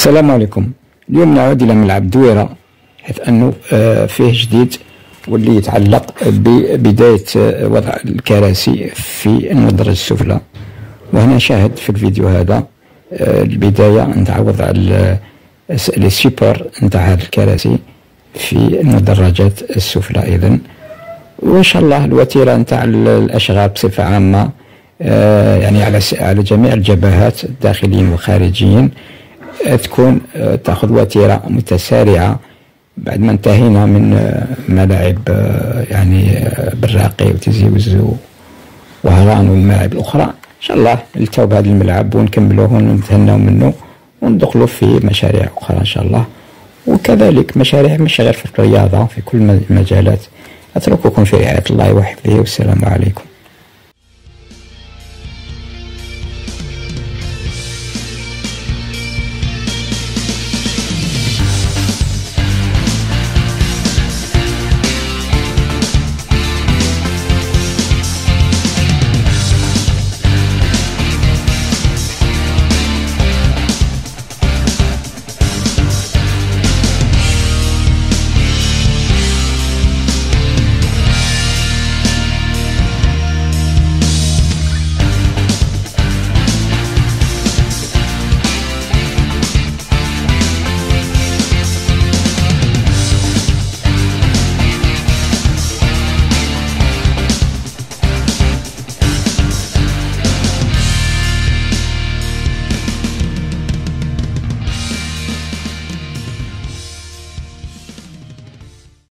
السلام عليكم. اليوم نعود إلى ملعب دويرة، حيث أنه فيه جديد واللي يتعلق ببداية وضع الكراسي في المدرج السفلى. وهنا شاهد في الفيديو هذا البداية نتاع وضع لي سيبور نتاع الكراسي في المدرجات السفلى أيضا. وإن شاء الله الوتيرة نتاع الأشغال بصفة عامة يعني على جميع الجبهات داخليا وخارجيا تكون تأخذ وتيرة متسارعة بعد ما انتهينا من ملاعب يعني براقي وتيزي وزو وهران والملاعب الأخرى. إن شاء الله نلتقوا بهذا الملعب ونكملوه ونتهنوا منه وندخلوا في مشاريع أخرى إن شاء الله، وكذلك مشاريع مش غير في الرياضة، في كل المجالات. أترككم في رعاية الله وحفظه، والسلام عليكم.